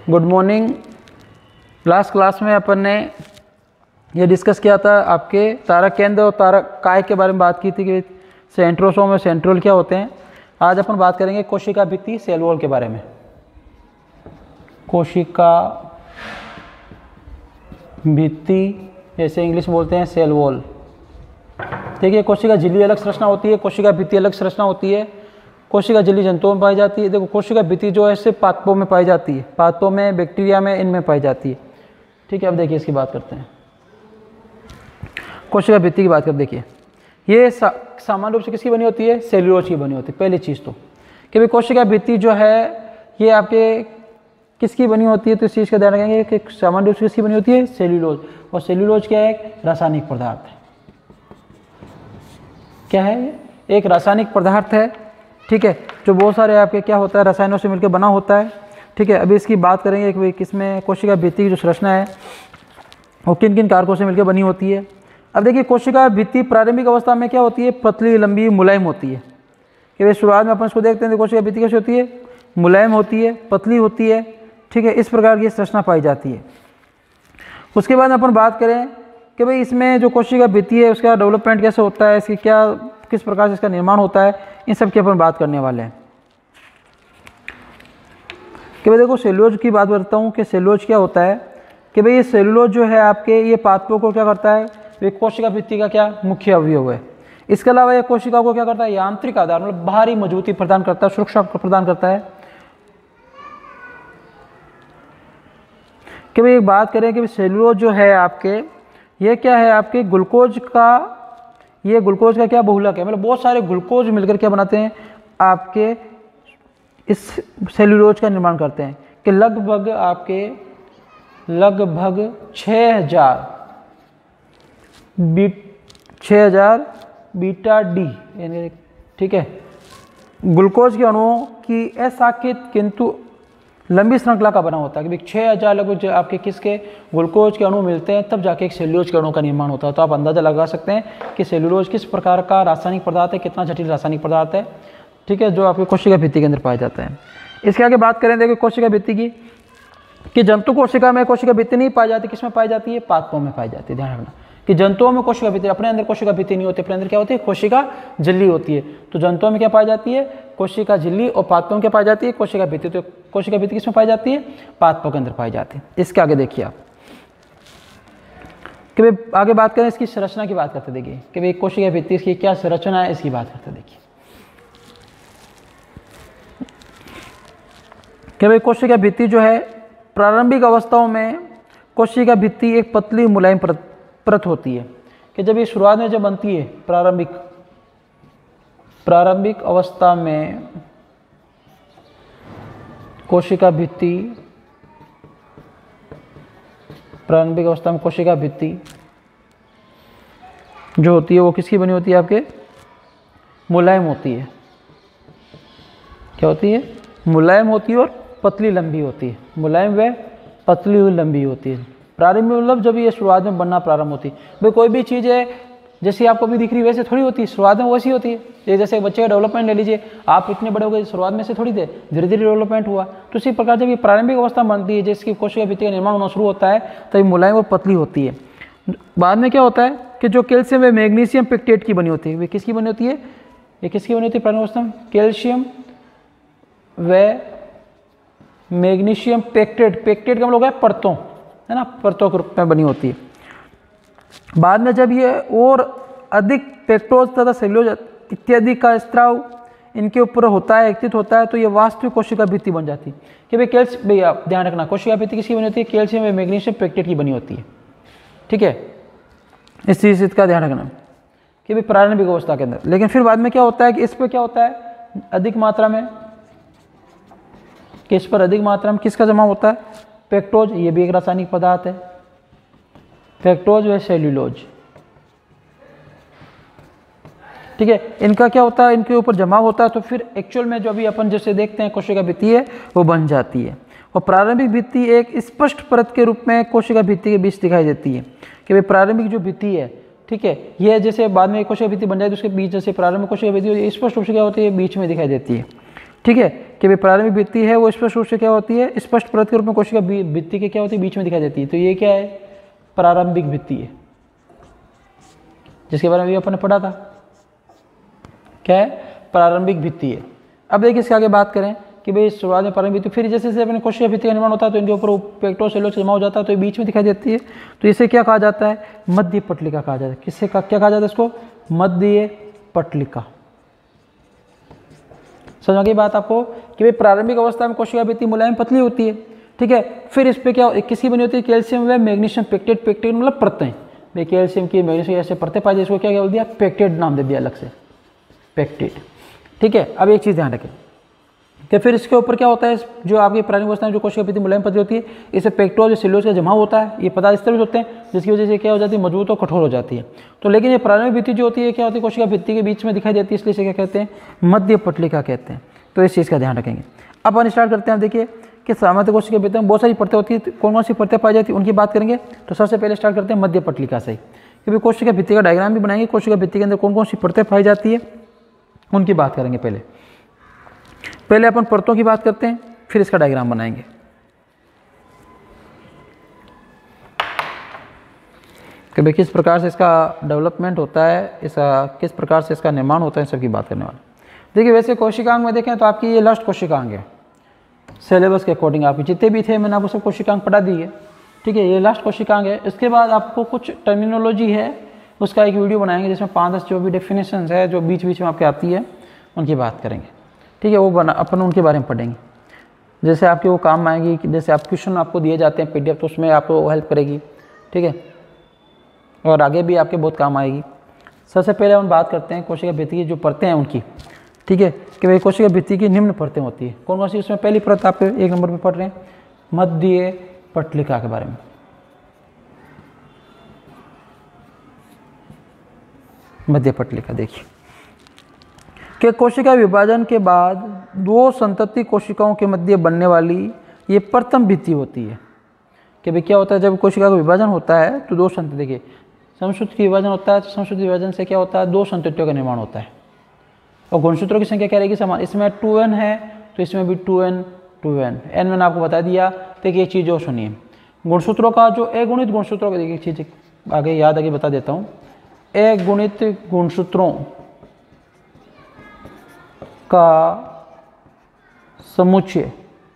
Good morning. Last class में अपन ने ये डिस्कस किया था आपके तारक केंद्र और तारक काय के बारे में बात की थी कि सेंट्रोसोम और सेंट्रोल क्या होते हैं। आज अपन बात करेंगे कोशिका भित्ति सेल वॉल के बारे में। कोशिका भित्ति जैसे इंग्लिश बोलते हैं सेल वॉल। देखिए कोशिका झिल्ली अलग संरचना होती है, कोशिका भित्ति अलग संरचना होती है। कोशिका झिल्ली जंतुओं में पाई जाती है। देखो कोशिका भित्ति जो है सिर्फ पादपों में पाई जाती है, पादपों में, बैक्टीरिया में, इनमें पाई जाती है। ठीक है, अब देखिए इसकी बात करते हैं। कोशिका भित्ति की बात करते देखिए, ये सामान्य रूप से किसकी बनी होती है? सेल्यूलोज की बनी होती है। पहली चीज़ तो कि भाई कोशिका भित्ति जो है ये आपके किसकी बनी होती है, तो इस चीज़ का ध्यान रखेंगे कि सामान्य रूप से किसकी बनी होती है? सेल्यूलोज। और सेल्यूलोज क्या है? एक रासायनिक पदार्थ है। क्या है ये? एक रासायनिक पदार्थ है। ठीक है, जो बहुत सारे आपके क्या होता है रसायनों से मिलकर बना होता है। ठीक है, अभी इसकी बात करेंगे कि किसमें कोशिका भित्ति की जो संरचना है वो किन किन कारकों से मिलकर बनी होती है। अब देखिए कोशिका भित्ति प्रारंभिक अवस्था में क्या होती है? पतली, लंबी, मुलायम होती है। कि भाई शुरुआत में अपन इसको देखते हैं तो कोशिका भित्ति कैसी होती है? मुलायम होती है, पतली होती है। ठीक है, इस प्रकार की संरचना पाई जाती है। उसके बाद अपन बात करें कि भाई इसमें जो कोशिका भित्ति है उसका डेवलपमेंट कैसे होता है, इसकी क्या किस प्रकार से इसका निर्माण होता है, इन सब की अपन बात करने वाले हैं। कि भाई देखो सेल्यूलोज की बात करता हूँ कि सेल्यूलोज क्या होता है। कि भाई ये सेल्यूलोज जो है आपके ये पादपों को क्या करता है? ये कोशिका भित्ति का क्या मुख्य अवयव है। इसके अलावा ये कोशिका को क्या करता है? यांत्रिक आधार मतलब बाहरी मजबूती प्रदान करता है, सुरक्षा प्रदान करता है। कि भाई एक बात करें कि सेल्यूलोज जो है आपके ये क्या है? आपके ग्लूकोज का, ये ग्लूकोज का क्या बहुलक है, मतलब बहुत सारे ग्लूकोज मिलकर क्या बनाते हैं? आपके इस सेल्यूलोज का निर्माण करते हैं। कि लगभग 6000 बीटा डी यानी ठीक है ग्लूकोज के अणुओं की असाकित किंतु लंबी श्रृंखला का बना होता है। कि 6000 लगभग आपके किसके ग्लूकोज के अणु मिलते हैं तब जाके एक सेल्यूलोज के अणु का निर्माण होता है। तो आप अंदाजा लगा सकते हैं कि सेल्यूलोज किस प्रकार का रासायनिक पदार्थ है, कितना जटिल रासायनिक पदार्थ है। ठीक है, जो आपके कोशिका भित्ति के अंदर पाया जाता है। इसके आगे बात करें देखिए कोशिका भित्ति की कि जंतु कोशिका में कोशिका भित्ति नहीं पाई जाती। किसमें पाई जाती है? पादपों में पाई जाती है। ध्यान रखना कि जंतुओं में कोशिका भित्ति, अपने अंदर कोशिका भित्ति नहीं होती, अपने अंदर क्या होती है? कोशिका झिल्ली होती है। तो जंतुओं में क्या पाई जाती है? कोशिका झिल्ली। और पादपों में क्या पाई जाती है? कोशिका भित्ति। तो कोशिका भित्ति किसमें पाई जाती है? पादपों के अंदर पाई जाती है। इसके आगे देखिए आप कि भाई आगे बात करें इसकी संरचना की बात करते देखिए कि भाई कोशिका भित्ति इसकी क्या संरचना है, इसकी बात करते देखिए कि भाई कोशिका भित्ति जो है प्रारंभिक अवस्थाओं में कोशिका भित्ति एक पतली मुलायम परत होती है। कि जब ये शुरुआत में जब बनती है प्रारंभिक अवस्था में कोशिका भित्ति, प्रारंभिक अवस्था में कोशिका भित्ति जो होती है वो किसकी बनी होती है? आपके मुलायम होती है। क्या होती है? मुलायम होती है और पतली लंबी होती है। मुलायम व पतली हुई लंबी होती है। प्रारंभ में मतलब जब ये शुरुआत में बनना प्रारंभ होती है। भाई कोई भी चीज़ है जैसी आपको भी दिख रही है वैसे थोड़ी होती है, शुरुआत में वैसी होती है। ये जैसे बच्चे का डेवलपमेंट ले लीजिए, आप इतने बड़े हो गए, शुरुआत में से थोड़ी थे, धीरे धीरे डेवलपमेंट हुआ। तो इसी प्रकार जब ये प्रारंभिक अवस्था बनती है जिसकी कोशिका भित्ति का निर्माण होना शुरू होता है तो ये मुलायम और पतली होती है। बाद में क्या होता है कि जो कैल्शियम व मैग्नीशियम पेक्टेट की बनी होती है। वे किसकी बनी होती है? ये किसकी बनी होती है प्रारंभिक अवस्था में? कैल्शियम व मैग्नीशियम पेक्टेट। पेक्टेट का मतलब है परतों, है ना, परतों के रूप में बनी होती है। बाद में जब ये और अधिक पेक्टोज तथा सेल्यूलोज इत्यादि का स्त्राव इनके ऊपर होता है, एकत्रित होता है, तो ये वास्तविक कोशिका भित्ति बन जाती है। कि भाई कैल्शियम, भाई आप ध्यान रखना कोशिका भित्ति किसकी बनी होती है? कैल्शियम व मैग्नीशियम पेक्टेट की बनी होती है। ठीक है, इस चीज़ का ध्यान रखना कि भाई प्रारंभिक अवस्था के अंदर। लेकिन फिर बाद में क्या होता है कि इस पर क्या होता है? अधिक मात्रा में, कि इस पर अधिक मात्रा में किसका जमा होता है? पेक्टोज। ये भी एक रासायनिक पदार्थ है, पेक्टोज व सेल्यूलोज। ठीक है, इनका क्या होता है? इनके ऊपर जमा होता है। तो फिर एक्चुअल में जो अभी अपन जैसे देखते हैं कोशिका भित्ति है वो बन जाती है। और प्रारंभिक भित्ति एक स्पष्ट परत के रूप में कोशिका भित्ति के बीच दिखाई देती है। कि भाई प्रारंभिक जो भित्ति है, ठीक है, ये जैसे बाद में कोशिका भित्ति बन जाए तो उसके बीच जैसे प्रारंभिक कोशिका भित्ति स्पष्ट रूप से क्या होती है? बीच में दिखाई देती है। ठीक है, कि भाई प्रारंभिक भित्ति है वो स्पष्ट रूप से क्या होती है, स्पष्ट परत के रूप में कोशिका भित्ति के क्या होती है, बीच में दिखाई देती है। तो ये क्या है, प्रारंभिक भित्ति है, जिसके बारे में अभी अपन ने पढ़ा था, क्या है, प्रारंभिक भित्ति है। अब देखिए इसके आगे बात करें कि भाई शुरुआत में प्रारंभिक भित्ति, फिर जैसे जैसे अपने कोशिका भित्ति का निर्माण होता है तो इनके ऊपर पेक्टोसेलुलोज जमा हो जाता है, तो ये बीच में दिखाई देती है। तो इसे क्या कहा जाता है, मध्य पटलिका कहा जाता है। किससे क्या कहा जाता है इसको, मध्य पटलिका। समझ गई बात आपको कि भाई प्रारंभिक अवस्था में कोशिका भित्ति मुलायम पतली होती है, ठीक है। फिर इस पे क्या किसकी बनी होती है, कैल्शियम व मैग्नीशियम पेक्टेट। पेक्टेट मतलब परतें, भाई कैल्शियम की मैग्नीशियम ऐसे परतें पाई, इसको क्या बोल दिया, पेक्टेट नाम दे दिया अलग से, पेक्टेट, ठीक है। अब एक चीज़ ध्यान रखें कि फिर इसके ऊपर क्या होता है, जो आपकी प्रारंभिक अवस्था में जो कोशिका भित्ति मुलायम पतली होती है, इसे पेक्टोज सेलुलोज का जमा होता है, ये पदार्थ इस तरह होते हैं जिसकी वजह से क्या हो जाती है, मजबूत और कठोर हो जाती है। तो लेकिन ये प्रारंभिक भित्ति जो होती है क्या होती है, कोशिका भित्ति के बीच में दिखाई देती है, इसलिए इसे क्या कहते हैं, मध्य पटलिका कहते हैं। तो इस चीज़ का ध्यान रखेंगे। अब अपन स्टार्ट करते हैं। देखिए कि सामान्य कोशिका भित्ति में बहुत सारी परतें होती है, कौन कौन सी परतें पाई जाती है उनकी बात करेंगे। तो सबसे पहले स्टार्ट करते हैं मध्य पटलिका से, क्योंकि कोशिका भित्ति का डायग्राम भी बनाएंगे, कोशिका भित्ति के अंदर कौन कौन सी परतें पाई जाती है उनकी बात करेंगे। पहले अपन परतों की बात करते हैं, फिर इसका डायग्राम बनाएंगे। कि भाई किस प्रकार से इसका डेवलपमेंट होता है, इसका किस प्रकार से इसका निर्माण होता है, इन सब की बात करने वाले। देखिए वैसे कोशिकांग में देखें तो आपकी ये लास्ट कोशिकांग है, सिलेबस के अकॉर्डिंग आपके जितने भी थे मैंने आपको सब कोशिकांग पढ़ा दी है, ठीक है। ये लास्ट कोशिकांग है। इसके बाद आपको कुछ टर्मिनोलॉजी है, उसका एक वीडियो बनाएंगे जिसमें 5-10 जो भी डेफिनेशंस है जो बीच बीच में आपके आती है उनकी बात करेंगे, ठीक है। वो अपन उनके बारे में पढ़ेंगे, जैसे आपके वो काम आएगी कि जैसे आप क्वेश्चन आपको दिए जाते हैं PDF, तो उसमें आपको हेल्प करेगी, ठीक है, और आगे भी आपके बहुत काम आएगी। सबसे पहले हम बात करते हैं कोशिका भित्ति की जो परतें हैं उनकी, ठीक है, कि भाई कोशिका भित्ति की निम्न परतें होती है। कौन कौन सी, उसमें पहली परत आप 1 नंबर पर पढ़ रहे हैं, मध्य पटलिका के बारे में। मध्य पटलिका देखिए कि कोशिका विभाजन के बाद 2 संतति कोशिकाओं के मध्य बनने वाली ये प्रथम भित्ति होती है। कि भाई क्या होता है, जब कोशिका का विभाजन होता है तो 2 संतति, देखिए समसूत्र विभाजन होता है तो समसूत्र विभाजन से क्या होता है, 2 संततियों का निर्माण होता है, और गुणसूत्रों की संख्या क्या रहेगी, समान। इसमें 2n है तो इसमें भी 2n 2n n मैंने आपको बता दिया। देखिए एक चीज़ और सुनिए, गुणसूत्रों का जो अगुणित गुणसूत्रों का, देखिए एक चीज़ आगे याद आगे बता देता हूँ, अगुणित गुणसूत्रों का समुच्चय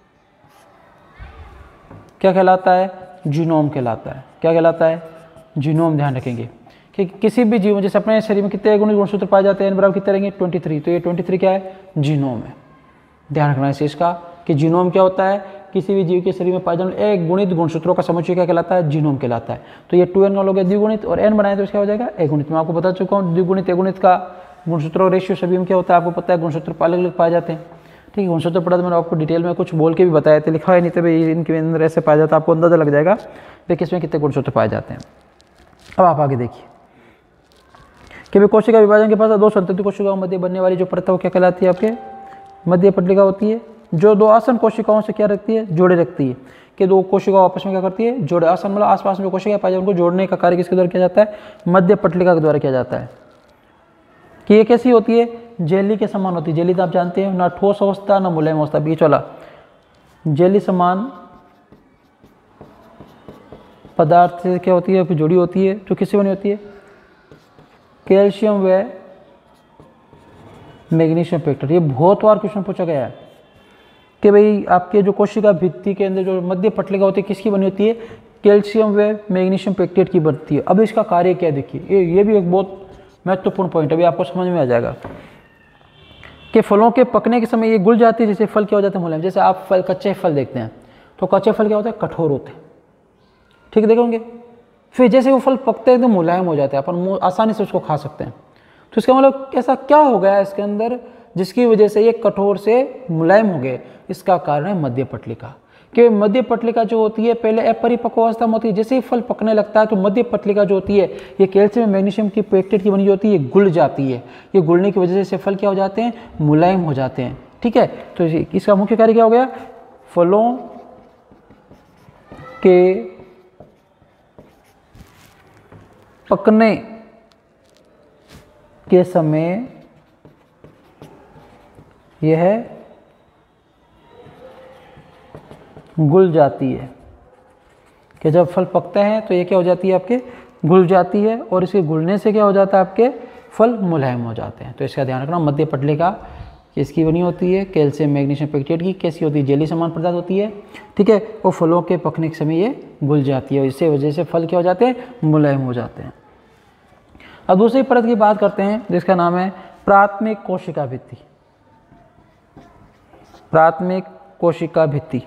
क्या कहलाता है, जीनोम कहलाता है। क्या कहलाता है, जीनोम। ध्यान रखेंगे कि किसी भी जीव, जैसे अपने शरीर में कितने अगुणित गुणसूत्र पाए जाते हैं, n बराबर कितने रहेंगे, 23। तो ये 23 क्या है, जीनोम है। ध्यान रखना है इस चीज़ का कि जीनोम क्या होता है, किसी भी जीव के शरीर में पाए जाने एक गुणित गुणसूत्रों का समुच्चय क्या कहलाता है, जीनोम कहलाता है। तो ये 2n का लोग द्विगुणित और n बनाए तो इसका हो जाएगा अगुणित। मैं आपको बता चुका हूँ द्विगुणित अगुणित का गुणसूत्रों रेशियो सभी में क्या होता है, आपको पता है, गुणसूत्र अलग अलग पाए जाते हैं, ठीक है। गुणसूत्र पढ़ा तो मैंने आपको डिटेल में कुछ बोल के भी बताया था, लिखा है नहीं तो भाई इनके अंदर ऐसे पाया जाता है, आपको अंदाजा लग जाएगा भाई किसमें कितने गुणसूत्र पाए जाते हैं। अब आप आगे देखिए कि भाई कोशिका विभाजन के पास 2 संतति कोशिकाओं मध्य बनने वाली जो परत है वो क्या कहलाती है, आपके मध्य पटलिका होती है, जो 2 आसन कोशिकाओं से क्या रखती है, जोड़े रखती है। कि 2 कोशिकाओं आपस में क्या करती है, जोड़े। आसन मतलब आसपास में जो कोशिकाएं पाई जाती है उनको जोड़ने का कार्य किसके द्वारा किया जाता है, मध्य पटलिका के द्वारा किया जाता है। कि ये कैसी होती है, जेली के समान होती है। जेली तो आप जानते हैं, ना ठोस अवस्था ना मुलायम अवस्था, बीच वाला जेली समान पदार्थ से क्या होती है, जुड़ी होती है, जो किससे बनी होती है, कैल्शियम व मैग्नीशियम पेक्टेट। ये बहुत बार क्वेश्चन पूछा गया है कि भाई आपके जो कोशिका भित्ति के अंदर जो मध्य पटलिका होती है किसकी बनी होती है, कैल्शियम व मैग्नीशियम पेक्टेट की बनती है। अब इसका कार्य क्या है, देखिए ये भी एक बहुत महत्वपूर्ण पॉइंट अभी आपको समझ में आ जाएगा कि फलों के पकने के समय ये घुल जाती है, जैसे फल क्या हो जाता है, मुलायम। जैसे आप फल, कच्चे फल देखते हैं तो कच्चे फल क्या होते हैं, कठोर होते हैं, ठीक देखोगे। फिर जैसे वो फल पकते हैं एकदम मुलायम हो जाते हैं, अपन आसानी से उसको खा सकते हैं। तो इसका मतलब ऐसा क्या हो गया है इसके अंदर जिसकी वजह से ये कठोर से मुलायम हो गए, इसका कारण है मध्य पटलिका। कि मध्य पटलिका जो होती है पहले अपरिपक्व अवस्था में होती है, जैसे ही फल पकने लगता है तो मध्य पटलिका जो होती है ये कैल्शियम मैग्नीशियम की पेक्टेट की बनी होती है, ये घुल जाती है। ये घुलने की वजह से फल क्या हो जाते हैं, मुलायम हो जाते हैं, ठीक है। तो इसका मुख्य कार्य क्या हो गया, फलों के पकने के समय यह घुल जाती है, कि जब फल पकता है तो ये क्या हो जाती है आपके घुल जाती है, और इसके घुलने से क्या हो जाता है आपके फल मुलायम हो जाते हैं। तो इसका ध्यान रखना। मध्य पटलिका किसकी बनी होती है? कैल्शियम मैग्नीशियम पेक्टेट की। कैसी होती है? जेली समान पदार्थ होती है, ठीक है। और फलों के पकने के समय ये घुल जाती है, इससे वजह से फल क्या हो जाते हैं? मुलायम हो जाते हैं। अब दूसरी परत की बात करते हैं जिसका नाम है प्राथमिक कोशिका भित्ति। प्राथमिक कोशिका भित्ति।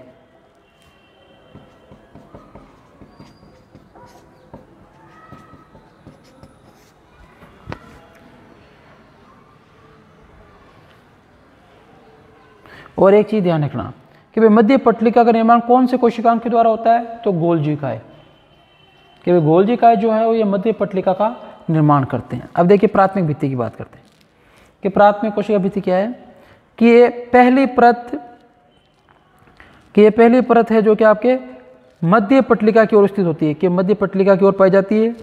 और एक चीज ध्यान रखना कि भाई मध्य पटलिका का निर्माण कौन से कोशिकाओं के द्वारा होता है? तो गोल्जिकाएं, कि भाई गोल्जिकाएं जो है वो ये मध्य पटलिका का निर्माण करते हैं। अब देखिए प्राथमिक भित्ति की बात करते हैं कि प्राथमिक कोशिका भित्ति क्या है, कि ये पहली परत है जो कि आपके मध्य पटलिका की ओर स्थित होती है, कि मध्य पटलिका की ओर पाई जाती है,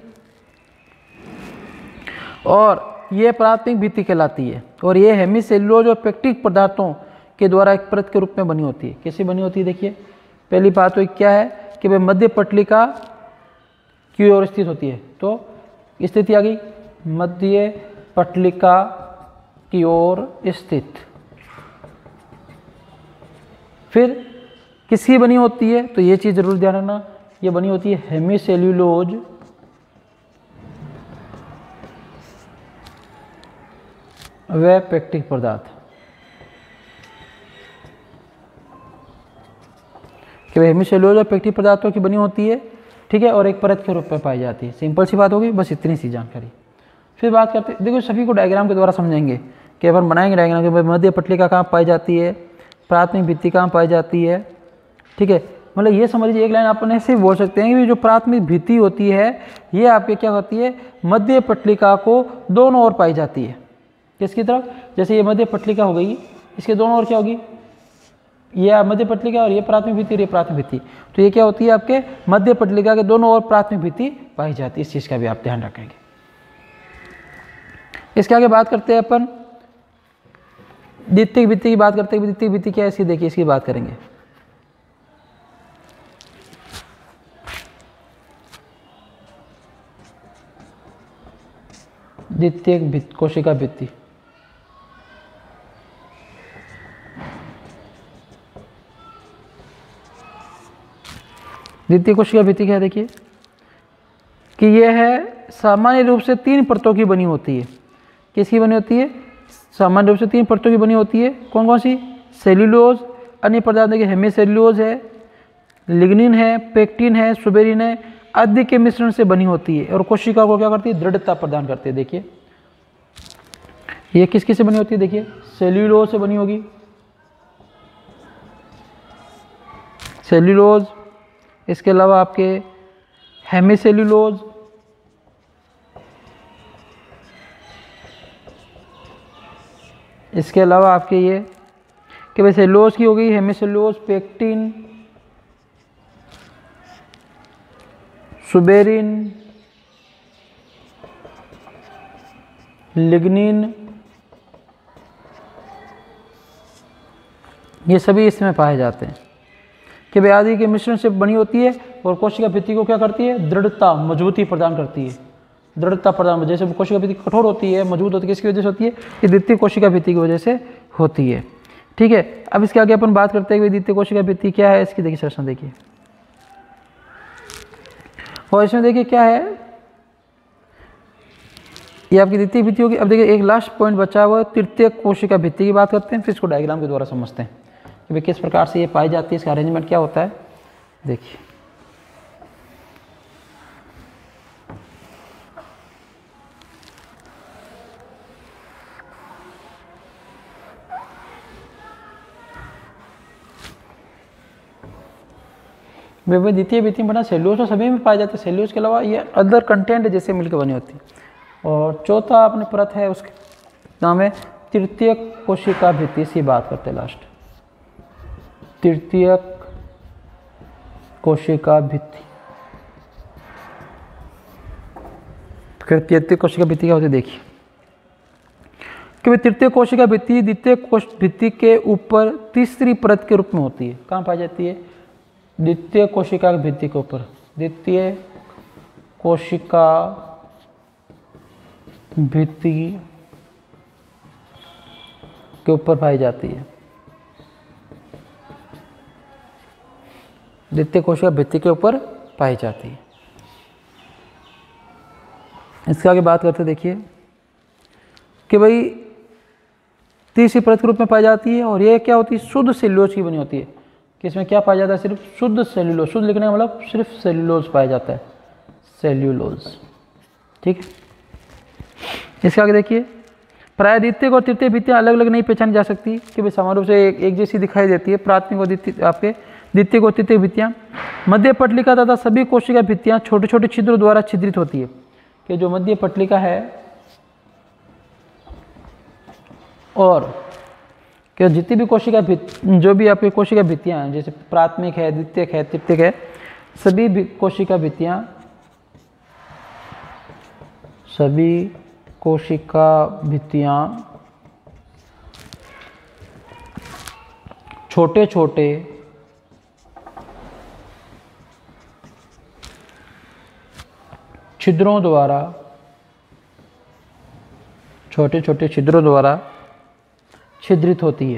और ये प्राथमिक भित्ति कहलाती है। और ये हेमीसेल्युलोज और पेक्टिक पदार्थों के द्वारा एक परत के रूप में बनी होती है। कैसे बनी होती है? देखिए पहली बात तो क्या है कि भाई मध्य पटलिका की ओर स्थित होती है, तो स्थिति आ गई मध्य पटलिका की ओर स्थित। फिर किसकी बनी होती है? तो ये चीज जरूर ध्यान रखना, ये बनी होती है हेमीसेल्युलोज व पेक्टिक पदार्थ, कि हेमीसेल्युलोज और पेक्टिक पदार्थों की बनी होती है, ठीक है, और एक परत के रूप में पाई जाती है। सिंपल सी बात होगी, बस इतनी सी जानकारी। फिर बात करते हैं, देखो सभी को डायग्राम के द्वारा समझेंगे कि अपन बनाएंगे डायग्राम के मध्य पटलिका कहाँ पाई जाती है, प्राथमिक भित्ति कहाँ पाई जाती है, ठीक है। मतलब ये समझ लीजिए एक लाइन अपन ऐसे बोल सकते हैं कि जो प्राथमिक भित्ति होती है ये आपके क्या होती है? मध्य पटलिका को दोनों ओर पाई जाती है। किसकी तरफ? जैसे ये मध्य पटलिका हो गई, इसके दोनों ओर क्या होगी? ये मध्य पटलिका और ये प्राथमिक भित्ति और ये प्राथमिक भित्ति, तो ये क्या होती है? आपके मध्य पटलिका के दोनों ओर प्राथमिक भित्ति पाई जाती है। इस चीज का भी आप ध्यान रखेंगे। इसके आगे बात करते हैं अपन द्वितीयक भित्ति की बात करते हैं। द्वितीयक भित्ति क्या है इसकी देखिए, इसकी बात करेंगे। द्वितीयक कोशिका भित्ति, द्वितीय कोशिका भित्ति क्या है? देखिए कि यह है सामान्य रूप से 3 परतों की बनी होती है। किसकी बनी होती है? सामान्य रूप से 3 परतों की बनी होती है। कौन कौन सी? सेल्यूलोज, अन्य पदार्थ देखिए हेमीसेल्युलोज है, लिग्निन है, पेक्टिन है, सुबेरिन है, आदि के मिश्रण से बनी होती है। और कोशिका को क्या करती है? दृढ़ता प्रदान करती है। देखिए ये किस से बनी होती है? देखिए सेल्यूलोज से बनी होगी, सेल्यूलोज। इसके अलावा आपके हेमीसेल्युलोज, इसके अलावा आपके ये कि भाई सेल्यूलोज की हो गई, हेमीसेल्युलोज, पेक्टिन, सुबेरिन, लिग्निन, ये सभी इसमें पाए जाते हैं कि भाई आदि के मिश्रण से बनी होती है। और कोशिका भित्ति को क्या करती है? दृढ़ता, मजबूती प्रदान करती है। दृढ़ता प्रदान, जैसे कोशिका भित्ति कठोर होती है, मजबूत होती है, किसकी वजह से होती है? ये द्वितीय कोशिका भित्ति की वजह से होती है, ठीक है। अब इसके आगे अपन बात करते हैं कि द्वितीय कोशिका भित्ति क्या है। इसकी देखिए संरचना देखिए, और इसमें देखिए क्या है, ये आपकी द्वितीय भित्ति होगी। अब देखिए एक लास्ट पॉइंट बचा हुआ है, तृतीय कोशिका भित्ति की बात करते हैं, फिर इसको डायग्राम के द्वारा समझते हैं कि भाई किस प्रकार से ये पाई जाती है, इसका अरेंजमेंट क्या होता है। देखिए वे द्वितीय भित्ति बना सेल्यूलोज तो सभी में पाए जाते हैं, सेल्यूलोज के अलावा ये अदर कंटेंट जैसे मिलकर बनी होती है। और चौथा अपने परत है, उसके नाम है तृतीय कोशिका भित्ति। इसी बात करते हैं लास्ट, तृतीय कोशिका भित्ति। तृतीय कोशिका भित्ति क्या होती है? देखिए कि तृतीय कोशिका भित्ति द्वितीय कोश भित्ति के ऊपर तीसरी परत के रूप में होती है। कहाँ पाई जाती है? द्वितीय कोशिका भित्ति के ऊपर, द्वितीय कोशिका भित्ति के ऊपर पाई जाती है। द्वितीय कोशिका भित्ति के ऊपर पाई जाती है। इसके आगे बात करते देखिए कि भाई तीसरी परत के रूप में पाई जाती है, और ये क्या होती है, शुद्ध सेल्यूलोज की बनी होती है। कि इसमें क्या पाया जाता है, सिर्फ शुद्ध सेल्यूलोज, शुद्ध लिखने का मतलब सिर्फ सेल्यूलोज पाया जाता है, सेल्यूलोज। ठीक है, इसके आगे देखिए प्राय द्वितीय और तृतीय भित्तियाँ अलग अलग नहीं पहचानी जा सकती कि भाई समान रूप से एक जैसी दिखाई देती है। प्राथमिक और द्वितीय आपके द्वितीय और तृतीय भित्तियाँ, मध्य पटलिका तथा सभी कोशिका भित्तियाँ छोटे छोटे छिद्रों द्वारा छिद्रित होती है। कि जो मध्य पटलिका है और कि जितनी भी कोशिका जो भी आपकी कोशिका भित्तियाँ हैं, जैसे प्राथमिक है, द्वितीयक है, तृतीयक है, सभी कोशिका भित्तियाँ छोटे छोटे छिद्रों द्वारा, छोटे छोटे छिद्रों द्वारा छिद्रित होती है।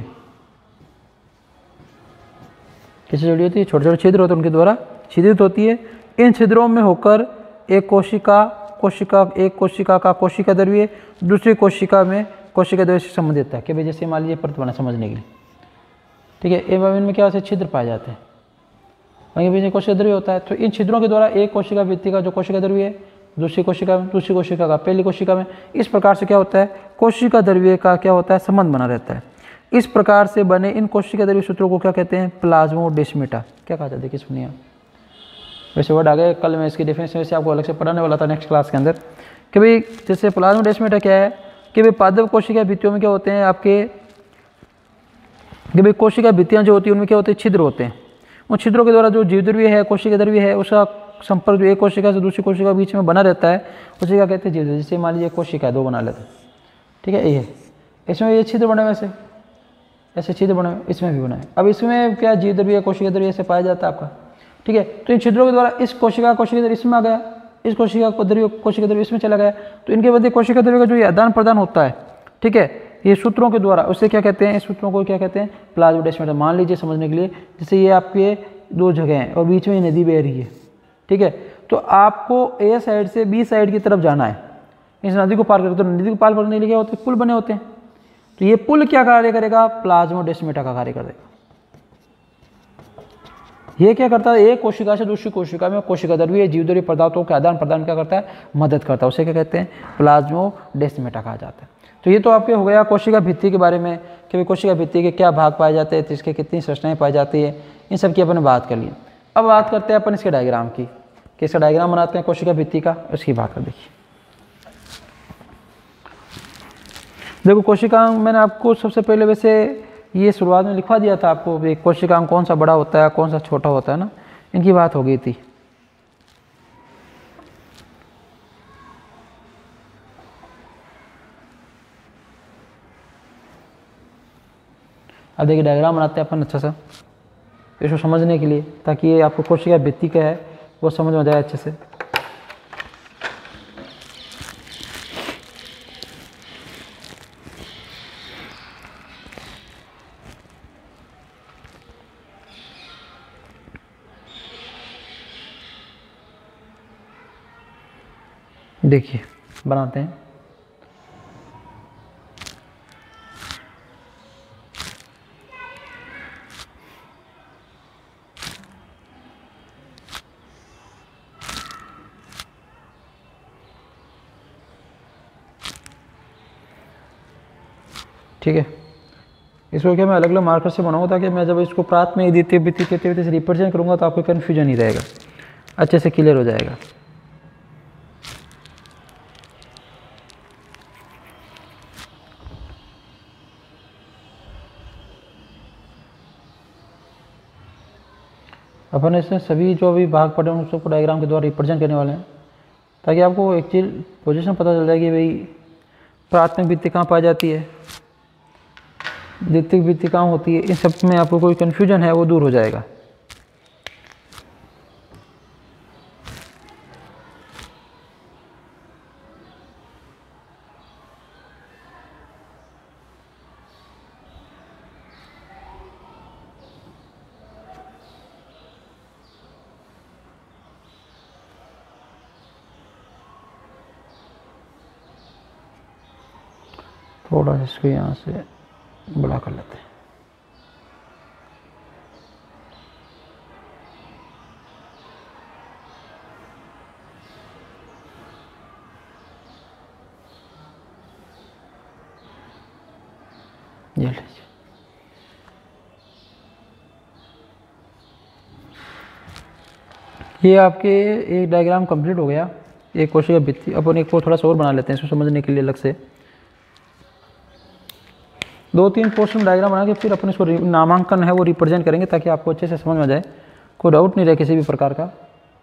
किससे जुड़ी होती है, छोटे छोटे छिद्र होते हैं उनके द्वारा छिद्रित होती है। इन छिद्रों में होकर एक कोशिका का कोशिका द्रव्य दूसरी कोशिका में कोशिका द्रव्य से संबंधित है। कि भाई जैसे मान लीजिए परत बना समझने के लिए, ठीक है, इनमें क्या होता है, छिद्र पाए जाते हैं, वहीं बीच में कोशिका द्रव्य होता है। तो इन छिद्रों के द्वारा एक कोशिका भित्ति का जो कोशिका द्रव्य है दूसरी कोशिका में, दूसरी कोशिका का पहली कोशिका में, इस प्रकार से क्या होता है, कोशिका द्रव्य का क्या होता है, संबंध बना रहता है। इस प्रकार से बने इन कोशिका द्रव्य सूत्रों को क्या कहते हैं, प्लाज्मोडेस्माटा। क्या कहा जाता है, देखिए सुनिए, वैसे वर्ड आ गए, कल मैं इसकी डेफिनेशन वैसे आपको अलग से पढ़ाने वाला था नेक्स्ट क्लास के अंदर। कि भाई जैसे प्लाज्मोडेस्माटा क्या है कि भाई पादप कोशिका भित्तियों में क्या होते हैं आपके, कि भाई कोशिका भित्तियाँ जो होती हैं उनमें क्या होते हैं, छिद्र होते हैं। उन छिद्रों के द्वारा जो जीव द्रव्य है, कोशिका द्रव्य है, उसका संपर्क जो एक कोशिका से दूसरी कोशिका के बीच में बना रहता है, उसे क्या कहते हैं, जीव द्रव्य। जैसे मान लीजिए कोशिका दो बना लेते हैं, ठीक है, ये इसमें ये छिद्र बने हुए, ऐसे छिद्र बने हुए, इसमें भी बना है। अब इसमें क्या जीव द्रव्य, कोशिका द्रव्य ऐसे पाया जाता है आपका, ठीक है। तो इन छिद्रों के द्वारा इस कोशिका द्रव्य इसमें आ गया, इस कोशिका द्रव्य इसमें चला गया, तो इनके मध्य कोशिका द्रव्य का जो ये आदान प्रदान होता है, ठीक है, ये सूत्रों के द्वारा, उसे क्या कहते हैं, इस सूत्रों को क्या कहते हैं, प्लाज्मोडेस्माटा। मान लीजिए समझने के लिए, जैसे ये आपके दो जगह हैं और बीच में ये नदी बह रही है, ठीक है, तो आपको ए साइड से बी साइड की तरफ जाना है, इस नदी को पार करके। तो नदी को पार करने के लिए क्या होते हैं, पुल बने होते हैं। तो ये पुल क्या कार्य करेगा, प्लाज्मोडेस्माटा का कार्य कर देगा। ये क्या करता है, एक कोशिका से दूसरी कोशिका में कोशिका द्रव्य जीव द्रव्य पदार्थों के आदान प्रदान क्या करता है, मदद करता है, उसे क्या कहते हैं, प्लाज्मोडेस्माटा कहा जाता है। तो ये तो आपके हो गया कोशिका भित्ति के बारे में कि भाई कोशिका भित्ति के क्या भाग पाए जाते हैं, इसके कितनी संरचनाएं पाई जाती है, इन सब की अपन ने बात कर ली। अब बात करते हैं अपन इसके डायग्राम की, कि इसका डायग्राम बनाते हैं कोशिका भित्ति का, उसकी बात कर देखिए। देखो कोशिकांग मैंने आपको सबसे पहले वैसे ये शुरुआत में लिखवा दिया था आपको, कोशिकांग कौन सा बड़ा होता है कौन सा छोटा होता है ना, इनकी बात हो गई थी। अब देखिए डायग्राम बनाते हैं अपन अच्छा सा इसको समझने के लिए, ताकि ये आपको कोशिका भित्ति का है वो समझ में जाए अच्छे से। देखिए बनाते हैं, ठीक है। इसको क्या मैं अलग अलग मार्कर से बनाऊंगा, ताकि मैं जब इसको प्राथमिक द्वितीय भित्ति तृतीय से रिप्रेजेंट करूंगा तो आपको कन्फ्यूजन नहीं रहेगा, अच्छे से क्लियर हो जाएगा। अपन इसमें सभी जो अभी भाग पढ़े उन सबको डायग्राम के द्वारा रिप्रेजेंट करने वाले हैं, ताकि आपको एक चीज पोजीशन पता चल जाएगी, भाई प्राथमिक भित्ति कहाँ पाई जाती है, द्वितीय भित्ति कहाँ होती है, इन सब में आपको कोई कन्फ्यूजन है वो दूर हो जाएगा। थोड़ा सा इसको यहाँ से बड़ा कर लेते हैं। ये लीजिए, ये आपके एक डायग्राम कंप्लीट हो गया। एक कोशिका भित्ति, अपन एक को थोड़ा सा और बना लेते हैं इसको समझने के लिए अलग से। 2-3 पोर्शन डायग्राम बना के फिर अपन इसको नामांकन है वो रिप्रेजेंट करेंगे ताकि आपको अच्छे से समझ में आ जाए, कोई डाउट नहीं रहे किसी भी प्रकार का।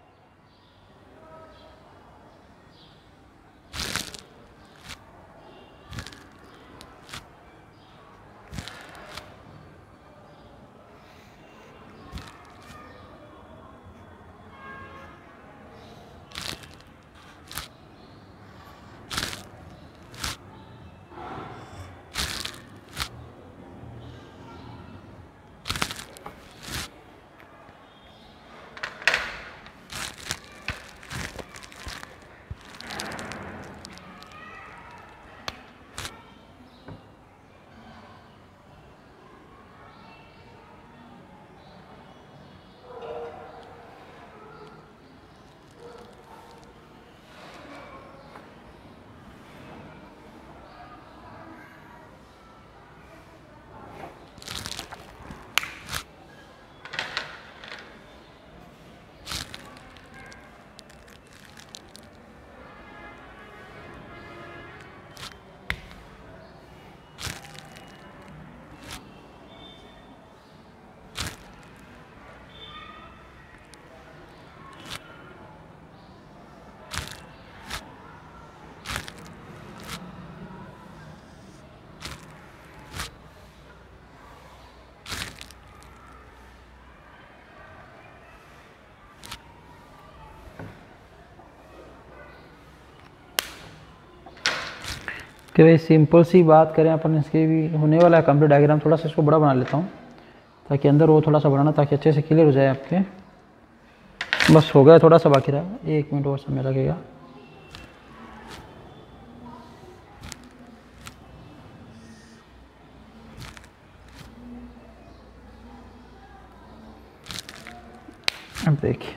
कि भाई सिंपल सी बात करें अपन, इसके भी होने वाला है कंप्लीट डायग्राम। थोड़ा सा इसको बड़ा बना लेता हूँ ताकि अंदर वो थोड़ा सा बढ़ाना, ताकि अच्छे से क्लियर हो जाए आपके। बस हो गया, थोड़ा सा बाकी रहा, 1 मिनट और समय लगेगा। अब देखिए,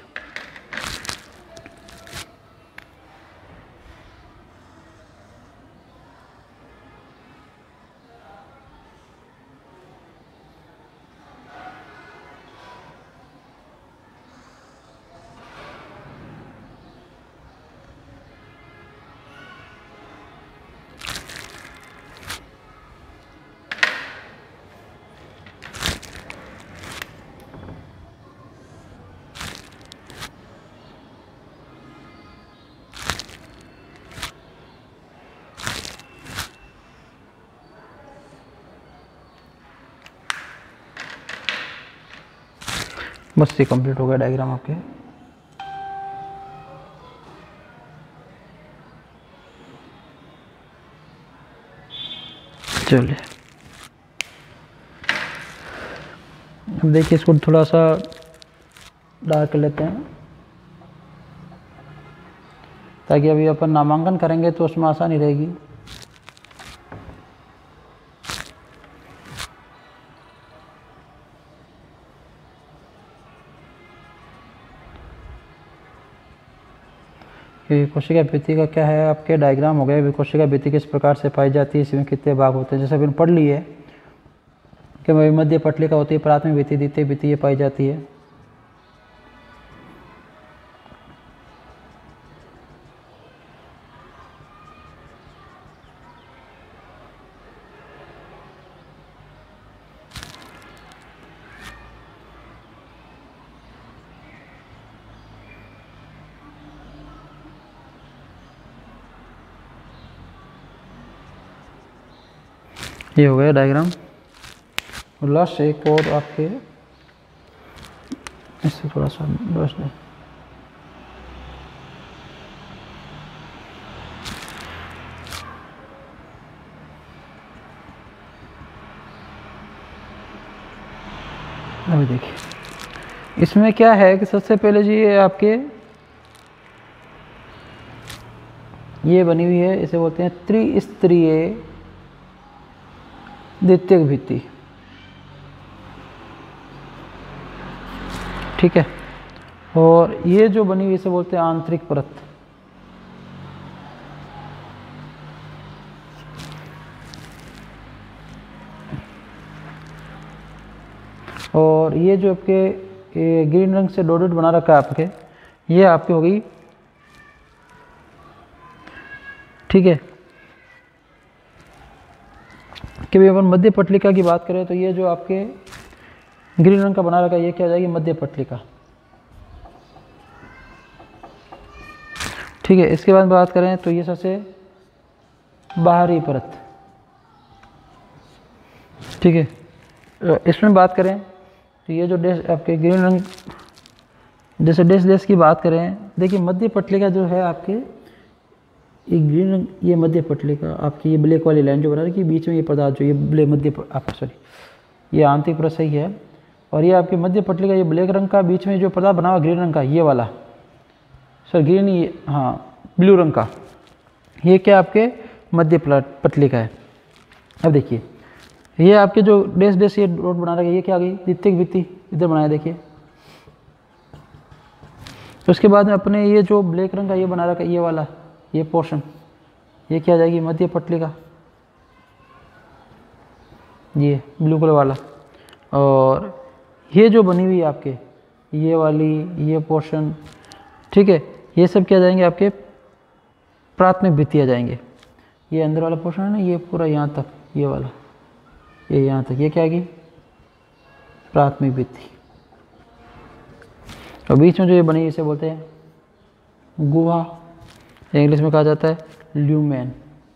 बस ये कंप्लीट हो गया डायग्राम आपके। चलिए अब देखिए, इसको थोड़ा सा डार्क कर लेते हैं ताकि अभी अपन नामांकन करेंगे तो उसमें आसानी रहेगी। कोशिका भित्ति का क्या है, आपके डायग्राम हो गए। कोशिका भित्ति किस प्रकार से पाई जाती है, इसमें कितने भाग होते हैं, जैसे अभी पढ़ लिए कि मध्य पटलिका होती है, प्राथमिक भित्ति, द्वितीय भित्ति ये पाई जाती है। ये हो गया डायग्राम। लास्ट एक और आपके इससे थोड़ा सा ब्रश दें। अभी देखिए, इसमें क्या है कि सबसे पहले जी ये आपके ये बनी हुई है, इसे बोलते हैं त्रिस्तरीय द्वितीयक भित्ति, ठीक है। और ये जो बनी हुई इसे बोलते हैं आंतरिक परत। और ये जो आपके ग्रीन रंग से डॉटेड बना रखा है आपके, ये आपकी हो गई, ठीक है। कि भाई अपन मध्य पटलिका की बात करें तो ये जो आपके ग्रीन रंग का बना रखा है ये क्या हो जाएगी, मध्य पटलिका, ठीक है। इसके बाद बात करें तो ये सबसे बाहरी परत, ठीक है। इसमें बात करें तो ये जो डैश आपके ग्रीन रंग, जैसे डैश की बात करें, देखिए मध्य पटलिका जो है आपके, ये ग्रीन रंग, ये मध्य पटलिका आपकी, ये ब्लैक वाली लाइन जो बना रखी है बीच में, ये पदार्थ जो ये मध्य आपका सॉरी ये आंतरिक परत सही है। और ये आपके मध्य पटलिका, ये ब्लैक रंग का, बीच में जो पदार्थ बना हुआ ग्रीन रंग का, ये वाला सर ग्रीन, ये हाँ ब्लू रंग का, ये क्या आपके मध्य पटलिका है। अब देखिए ये आपके जो डैश ये डॉट बना रखा है ये क्या आ गई, द्वितीयक भित्ति, इधर बनाया देखिए। तो उसके बाद में अपने ये जो ब्लैक रंग का ये बना रखा है ये वाला, ये पोर्शन, ये क्या आ जाएगी, मध्य पटलिका, ये ब्लू कलर वाला। और ये जो बनी हुई है आपके, ये वाली, ये पोर्शन, ठीक है, ये सब क्या जाएंगे आपके प्राथमिक भित्ति आ जाएंगे। ये अंदर वाला पोर्शन है ना, ये पूरा यहाँ तक, ये वाला, ये यहाँ तक, ये क्या आएगी, प्राथमिक भित्ति। और बीच में जो ये बनी इसे बोलते हैं गुहा, इंग्लिश में कहा जाता है ल्यूमेन।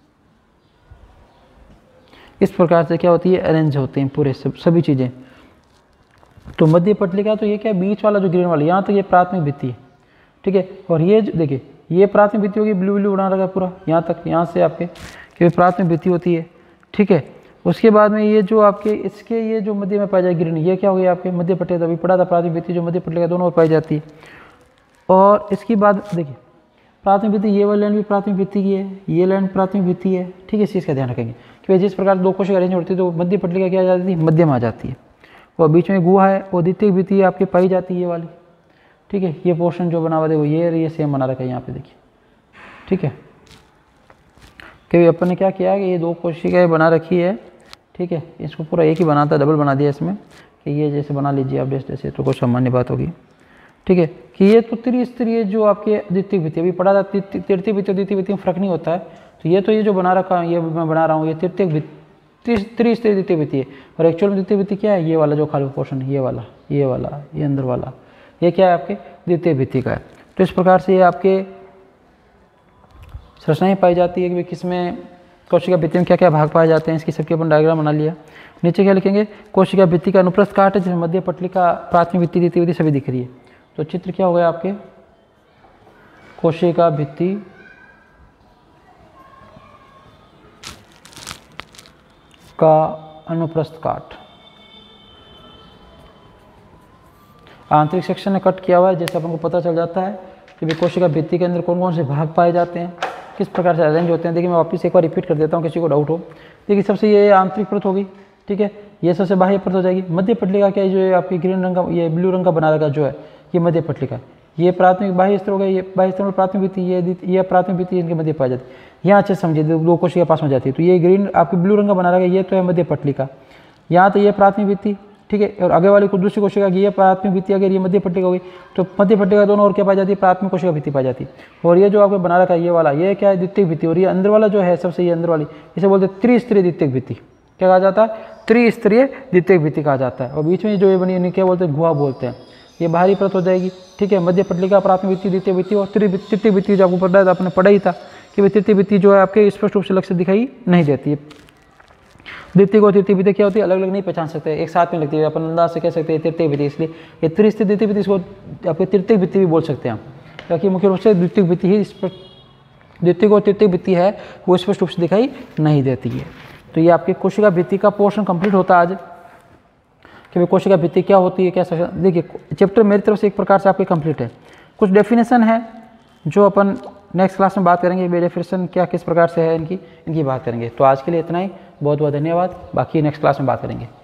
इस प्रकार से क्या होती है, अरेंज होते हैं पूरे सभी चीज़ें। तो मध्य पटलिका तो ये क्या, बीच वाला जो ग्रीन वाला, यहाँ तक ये प्राथमिक भित्ति है, ठीक है। और ये देखिए ये प्राथमिक भित्ति होगी, ब्लू ब्लू बना रखा है पूरा यहाँ तक, यहाँ से आपके कि प्राथमिक भित्ति होती है, ठीक है। उसके बाद में ये जो आपके इसके ये जो मध्य में पाई जाएगी ग्रीन, ये क्या हो गया आपके मध्य पटलिका, अभी पड़ा था प्राथमिक भित्ति जो मध्य पटलिका दोनों पाई जाती है। और इसकी बाद देखिए प्राथमिक भित्ति, ये वाली लाइन भी प्राथमिक भित्ति की है, ये लाइन प्राथमिक भित्ति है, ठीक है। इस चीज़ का ध्यान रखेंगे कि भाई जिस प्रकार दो कोशिका अरेंज होती है तो मध्य पटलिका क्या आ जाती है, मध्य में आ जाती है। और बीच में गुहा है, वो द्वितीयक भित्ति आपकी पाई जाती है ये वाली, ठीक है। ये पोर्शन जो बना हुआ देखो, ये सेम बना रखा है यहाँ पे देखिए, ठीक है। कि अपन ने क्या किया है कि ये दो कोशिकाएं बना रखी है, ठीक है। इसको पूरा एक ही बनाता, डबल बना दिया इसमें, कि ये जैसे बना लीजिए आप जैसे, तो कुछ सामान्य बात होगी, ठीक है। कि ये तो त्रिस्तरीय जो आपके द्वितीयक भित्ति, अभी पढ़ा था तृतीय भित्ति और द्वितीय भित्ति में फ़र्क नहीं होता है। तो ये जो बना रखा है, ये मैं बना रहा हूँ, ये तृतीयक भित्ति, त्रिस्तरीय द्वितीय भित्ति है। और एक्चुअल में द्वितीय भित्ति क्या है, ये वाला जो खाली पोर्शन है, ये वाला, ये अंदर वाला, ये क्या है आपके द्वितीय भित्ति का है। तो इस प्रकार से ये आपके संरचनाएं पाई जाती है कि किस में कोशिका भित्ति में क्या क्या भाग पाए जाते हैं, इसकी सबके अपन डायग्राम बना लिया। नीचे क्या लिखेंगे, कोशिका भित्ति का अनुप्रस्थ काट है जिसमें मध्य पटलिका, प्राथमिक भित्ति, द्वितीय भित्ति सभी दिख रही है। तो चित्र क्या हो गया आपके, कोशिका भित्ति का अनुप्रस्थ काट, आंतरिक सेक्शन में कट किया हुआ है, जैसे अपन को पता चल जाता है कि कोशिका भित्ति के अंदर कौन कौन से भाग पाए जाते हैं, किस प्रकार से अरेंज होते हैं। देखिए मैं वापस एक बार रिपीट कर देता हूँ, किसी को डाउट हो। देखिए सबसे ये आंतरिक परत होगी, ठीक है, ये सबसे बाह्य परत हो जाएगी। मध्य पटलिका क्या है, जो आपकी ग्रीन रंग का, ये ब्लू रंग का बना रखा जो है, ये मध्य पटलिका, ये प्राथमिक बाह्य स्तर हो गया, ये बाह्य स्तर में प्राथमिक भित्ति, ये प्राथमिक भित्ति इनके मध्य पाई जाती है। यहाँ अच्छे समझिए, दो कोशिका पास में जाती है। तो ये ग्रीन आपकी ब्लू रंग का बना रखा है, ये तो है मध्य पटलिका, यहाँ तो ये प्राथमिक भित्ति, ठीक है। और आगे वाली को दूसरी कोशिका की ये प्राथमिक भित्ति, अगर ये मध्य पट्टिका होगी तो मध्य पट्टिका दोनों और क्या पाई जाती है, प्राथमिक कोशिका भित्ति पाई जाती है। और ये जो आपको बना रखा है ये वाला, ये क्या है, द्वितीयक भित्ति। और ये अंदर वाला जो है सबसे, ये अंदर वाली, इसे बोलते हैं त्रिस्तरीय द्वितीयक भित्ति। क्या कहा जाता है, त्रिस्तरीय द्वितीयक भित्ति कहा जाता है। और बीच में जो ये बनी इन्हें क्या बोलते हैं, गुहा बोलते हैं। ये बाहरी परत हो जाएगी, ठीक है। मध्य पट्टिका, प्राथमिक भित्ति, द्वितीय भित्ति और तृतीय भित्ति जो आपको पता है, आपने पढ़ा ही था कि तृतीय भित्ति जो है आपके स्पष्ट रूप से लक्ष्य दिखाई नहीं देती है। द्वितीय और तृतीय भित्ति क्या होती है, अलग अलग नहीं पहचान सकते, एक साथ में लगती है। अपन अंदाज से कह सकते हैं तृतीय भित्ति, इसलिए ये त्रिस्तरीय द्वितीय भित्ति, इसको आपके तृतीय भित्ति भी बोल सकते हैं, क्योंकि मुख्य रूप से द्वितीय भित्ति ही द्वितीय और तृतीय भित्ति है वो स्पष्ट रूप से दिखाई नहीं देती है। तो ये आपके कोशिका भित्ति का पोर्शन कंप्लीट होता है आज, कि भाई कोशिका भित्ति क्या होती है, क्या। देखिए चैप्टर मेरी तरफ से एक प्रकार से आपके कंप्लीट है। कुछ डेफिनेशन है जो अपन नेक्स्ट क्लास में बात करेंगे वेरिफिकेशन क्या किस प्रकार से है इनकी बात करेंगे। तो आज के लिए इतना ही, बहुत बहुत धन्यवाद, बाकी नेक्स्ट क्लास में बात करेंगे।